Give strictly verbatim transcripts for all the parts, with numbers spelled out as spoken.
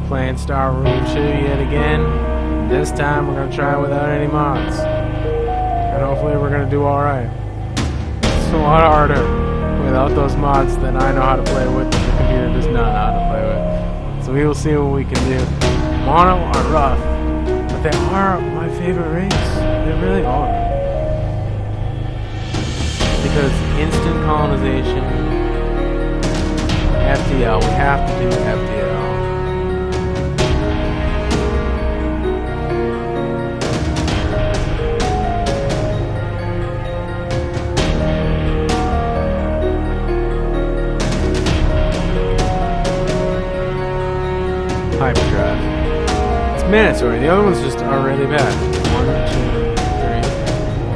playing Star Room two yet again. This time we're going to try it without any mods. And hopefully we're going to do alright. It's a lot harder without those mods that I know how to play with that the computer does not know how to play with. So we will see what we can do. Mono are rough, but they are my favorite race. They really are. Because instant colonization, F D L, we have to do F D L. Hyperdrive. It's mandatory. The other ones just are really bad. One, two, three, four,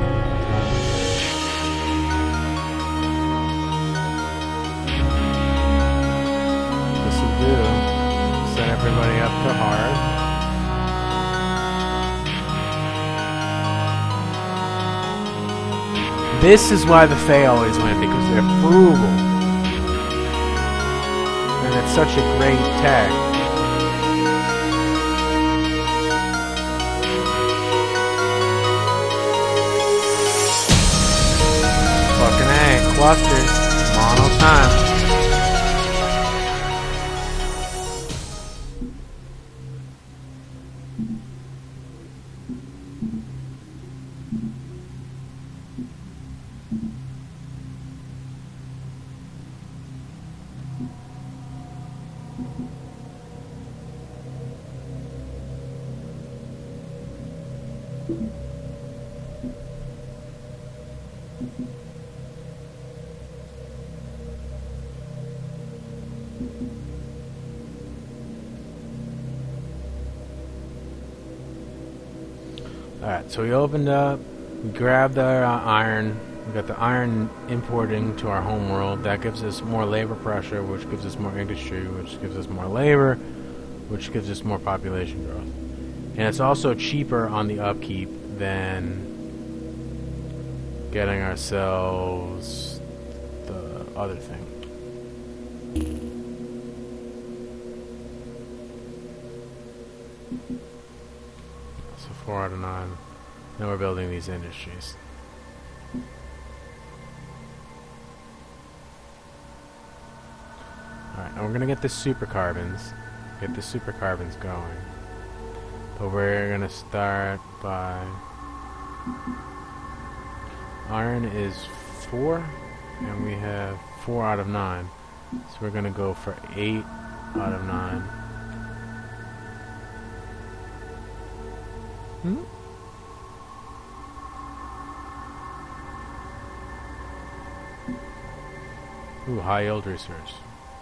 five. This will do. Set everybody up to hard. This is why the Fae always win, because they're frugal. And it's such a great tag. Fucking A, clusters, mono time. Alright, so we opened up, we grabbed the uh, iron, we got the iron importing to our home world. That gives us more labor pressure, which gives us more industry, which gives us more labor, which gives us more population growth. And it's also cheaper on the upkeep than getting ourselves the other thing. So four out of nine. Now we're building these industries. Alright, now we're gonna get the super carbons. Get the super carbons going. But we're gonna start by iron is four, and we have four out of nine. So we're gonna go for eight out of nine. Hmm? Ooh, high yield research.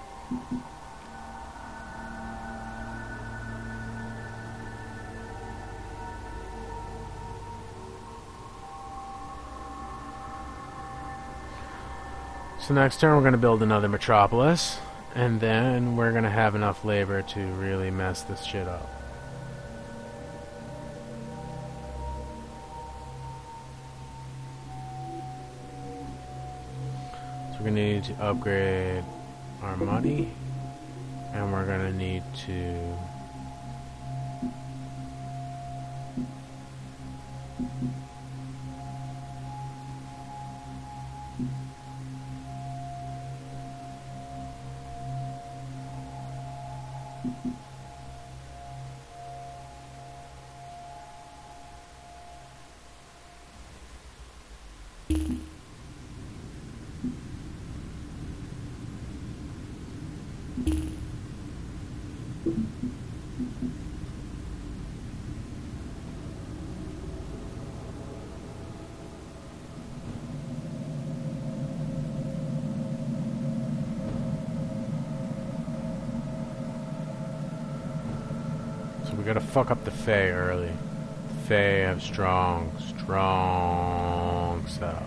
So next turn we're going to build another metropolis, and then we're going to have enough labor to really mess this shit up. So we're going to need to upgrade our money, and we're going to need to we gotta fuck up the Fae early. The Fae have strong, strong setup.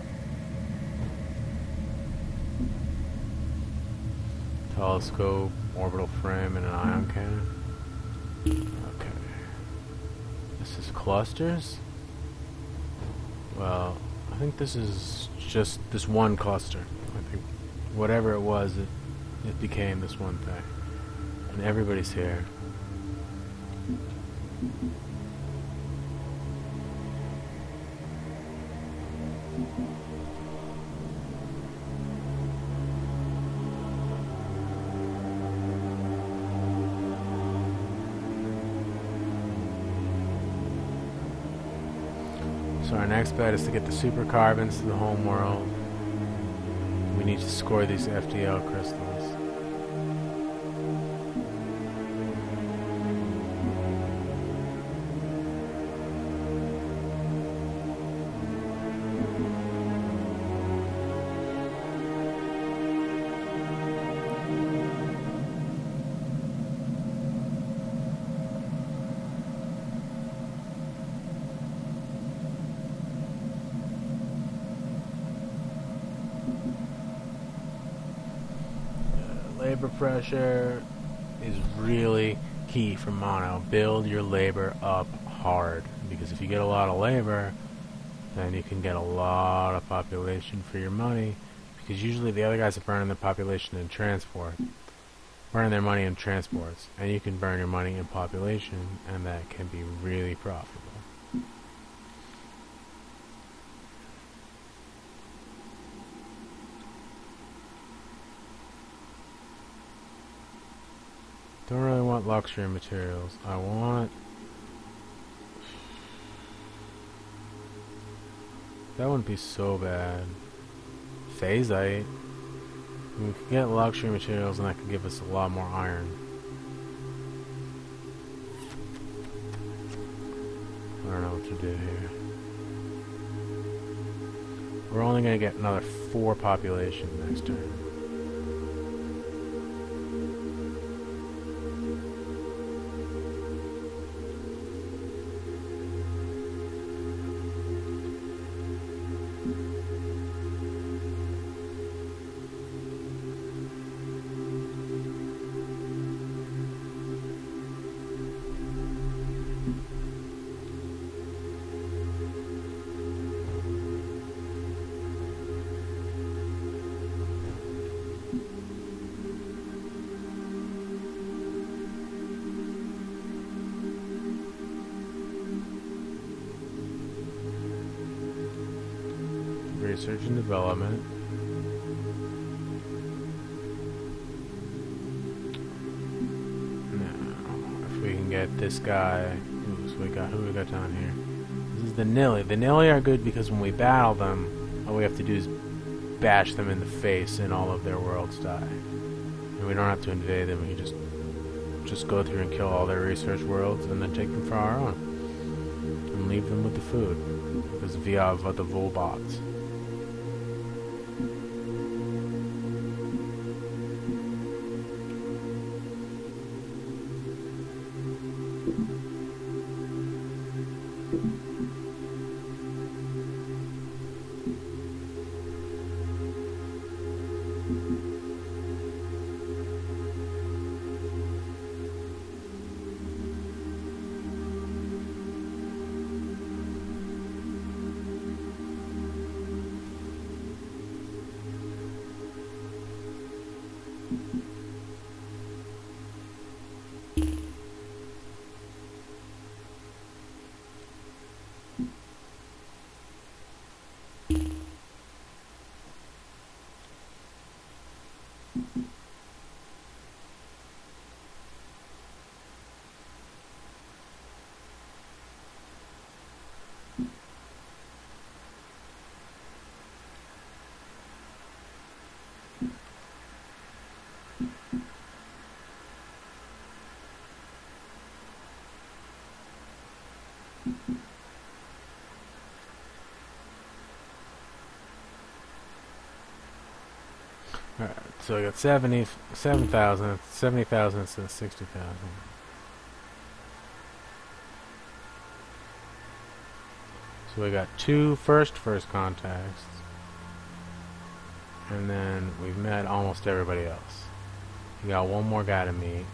Telescope, orbital frame, and an ion cannon. Okay. This is clusters? Well, I think this is just this one cluster. I think whatever it was, it, it became this one thing. And everybody's here. So our next bet is to get the super carbons to the home world. We need to score these F D L crystals. Labor pressure is really key for mono. Build your labor up hard, because if you get a lot of labor, then you can get a lot of population for your money, because usually the other guys are burning their population in transport, burning their money in transports, and you can burn your money in population, and that can be really profitable. Don't really want luxury materials. I want... That wouldn't be so bad. Phasite. We could get luxury materials and that could give us a lot more iron. I don't know what to do here. We're only going to get another four population next turn. Research and development. Now, if we can get this guy, ooh, so we got who we got down here. This is the Nilly. The Nilly are good because when we battle them, all we have to do is bash them in the face, and all of their worlds die. And we don't have to invade them. We can just just go through and kill all their research worlds, and then take them for our own, and leave them with the food, because we have the Volbots. Alright, so I got seventy-seven thousand, seventy thousand instead of sixty thousand. So we got two first first contacts, and then we've met almost everybody else. We got one more guy to meet.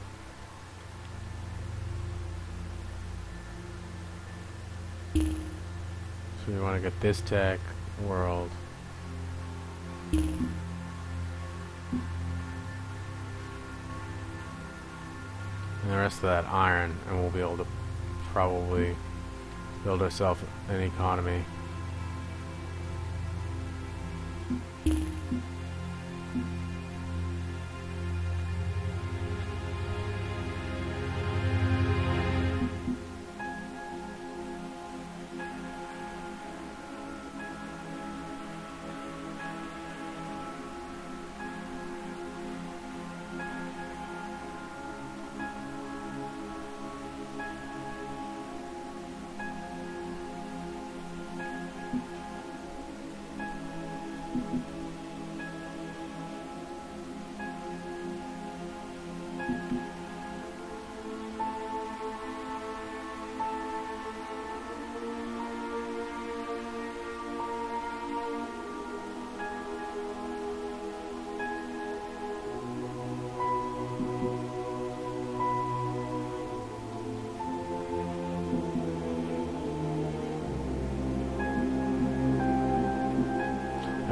So we want to get this tech world. And the rest of that iron, and we'll be able to probably build ourselves an economy.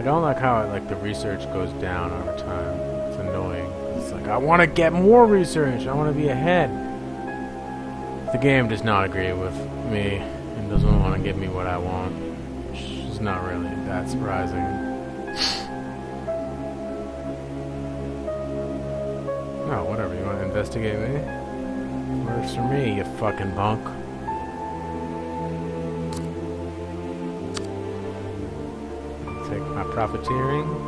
don't like how like the research goes down over time. It's annoying. It's like, I want to get more research. I want to be ahead. The game does not agree with me and doesn't want to give me what I want, which is not really that surprising. Oh, whatever. You want to investigate me? Works for me, you fucking bunk. Take my profiteering.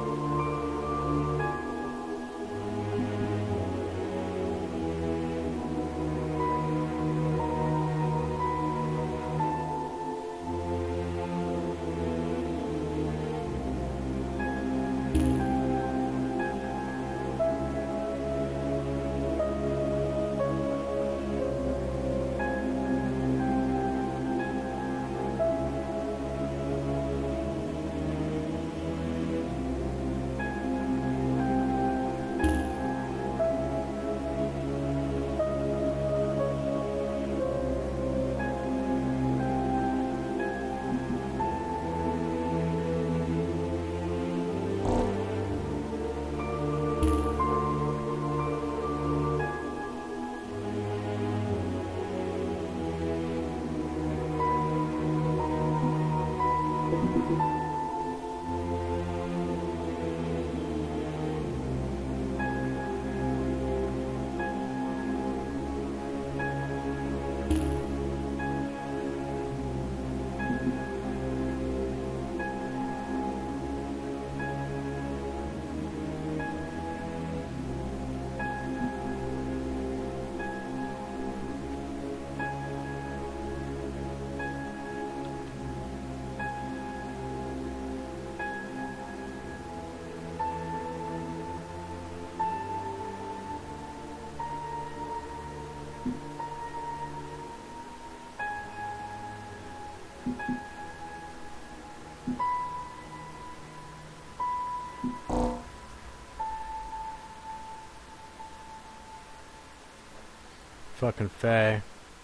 Fucking Faye.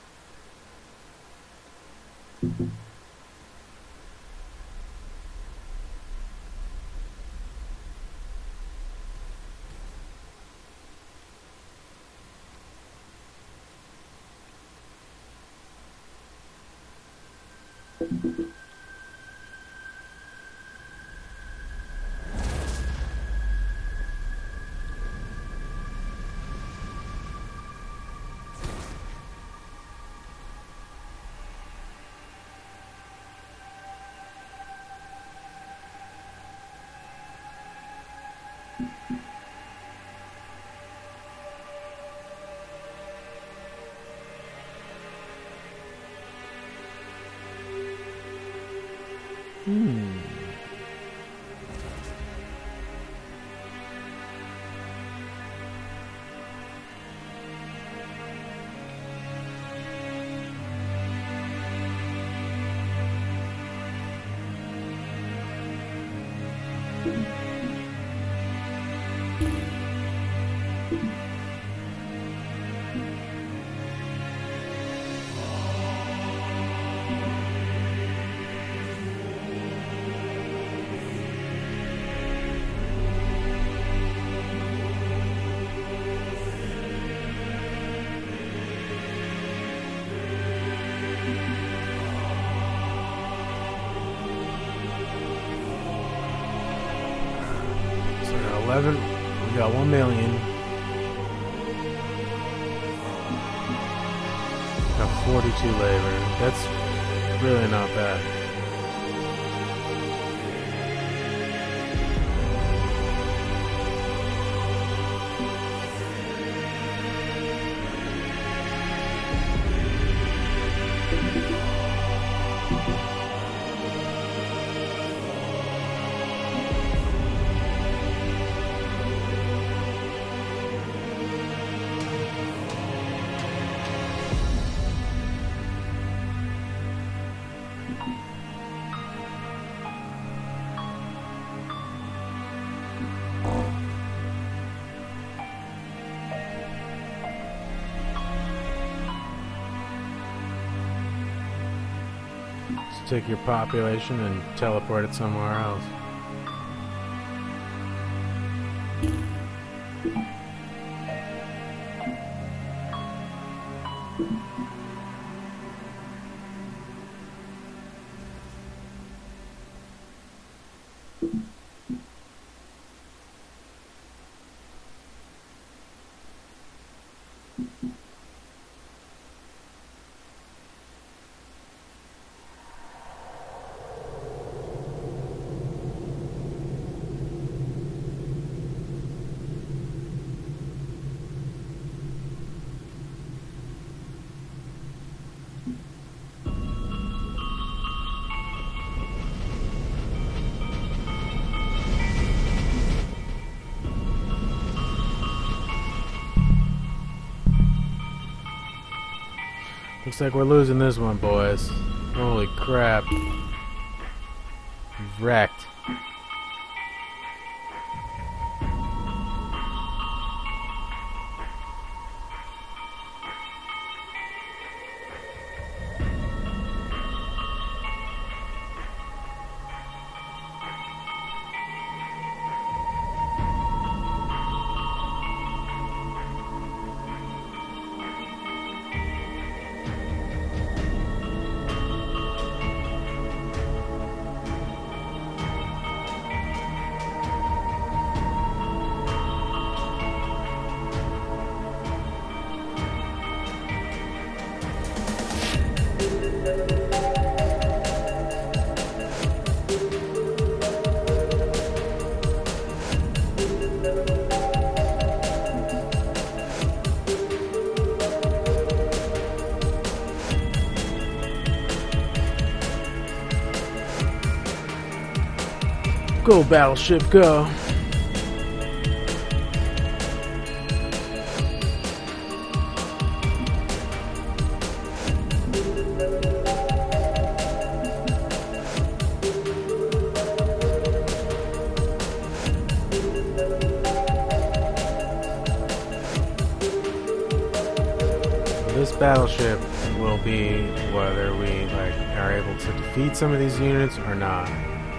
Hmm. eleven, we got one million. Got forty-two labor. That's really not bad. Take your population and teleport it somewhere else. Looks like we're losing this one, boys. Holy crap. Wrecked. Go, battleship, go. This battleship will be whether we like are able to defeat some of these units or not.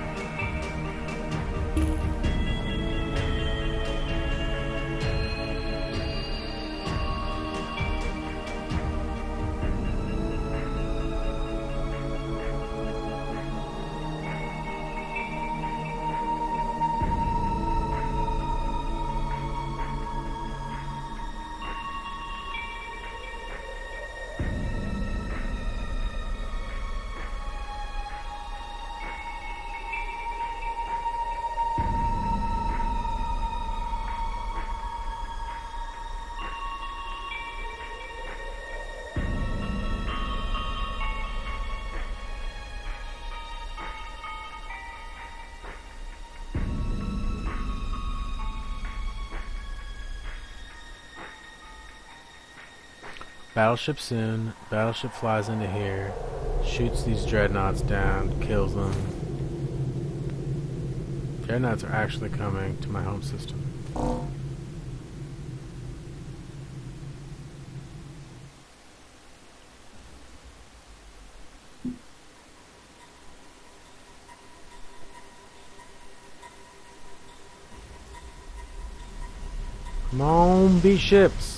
Battleship soon. Battleship flies into here, shoots these dreadnoughts down, kills them. Dreadnoughts are actually coming to my home system. Come on, be ships.